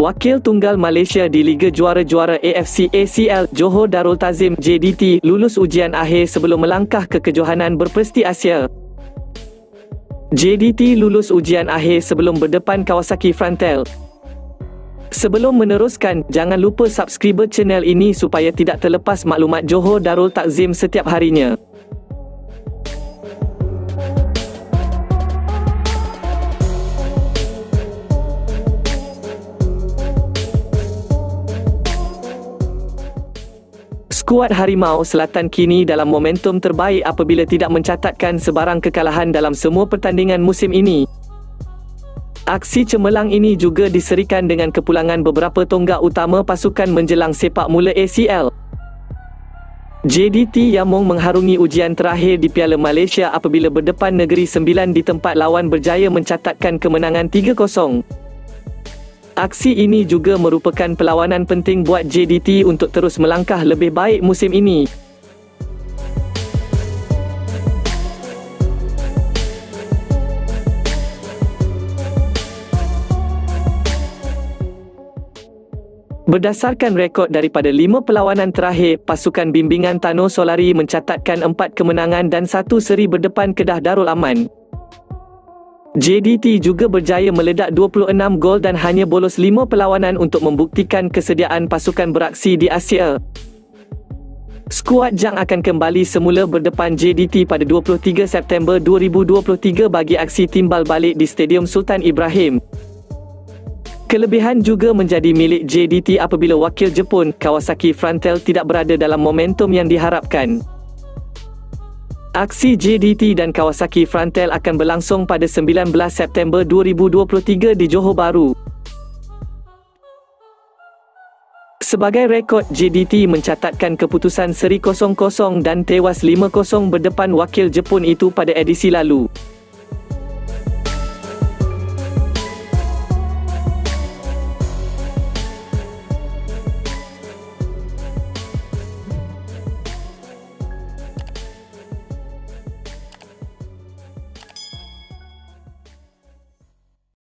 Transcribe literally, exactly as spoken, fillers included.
Wakil Tunggal Malaysia di Liga Juara-Juara A F C A C L, Johor Darul Ta'zim J D T, lulus ujian akhir sebelum melangkah ke kejohanan berprestij Asia. J D T lulus ujian akhir sebelum berdepan Kawasaki Frontale. Sebelum meneruskan, jangan lupa subscribe channel ini supaya tidak terlepas maklumat Johor Darul Ta'zim setiap harinya. Skuad Harimau Selatan kini dalam momentum terbaik apabila tidak mencatatkan sebarang kekalahan dalam semua pertandingan musim ini. Aksi cemerlang ini juga diserikan dengan kepulangan beberapa tonggak utama pasukan menjelang sepak mula A C L. J D T Yamong mengharungi ujian terakhir di Piala Malaysia apabila berdepan Negeri Sembilan di tempat lawan berjaya mencatatkan kemenangan tiga kosong. Aksi ini juga merupakan perlawanan penting buat J D T untuk terus melangkah lebih baik musim ini. Berdasarkan rekod daripada lima perlawanan terakhir, pasukan bimbingan Tano Solari mencatatkan empat kemenangan dan satu seri berdepan Kedah Darul Aman. J D T juga berjaya meledak dua puluh enam gol dan hanya bolos lima perlawanan untuk membuktikan kesediaan pasukan beraksi di Asia. Skuad Jang akan kembali semula berdepan J D T pada dua puluh tiga September dua ribu dua puluh tiga bagi aksi timbal balik di Stadium Sultan Ibrahim. Kelebihan juga menjadi milik J D T apabila wakil Jepun, Kawasaki Frontale tidak berada dalam momentum yang diharapkan. Aksi J D T dan Kawasaki Frontale akan berlangsung pada sembilan belas September dua ribu dua puluh tiga di Johor Bahru. Sebagai rekod, J D T mencatatkan keputusan seri kosong kosong dan tewas lima kosong berdepan wakil Jepun itu pada edisi lalu.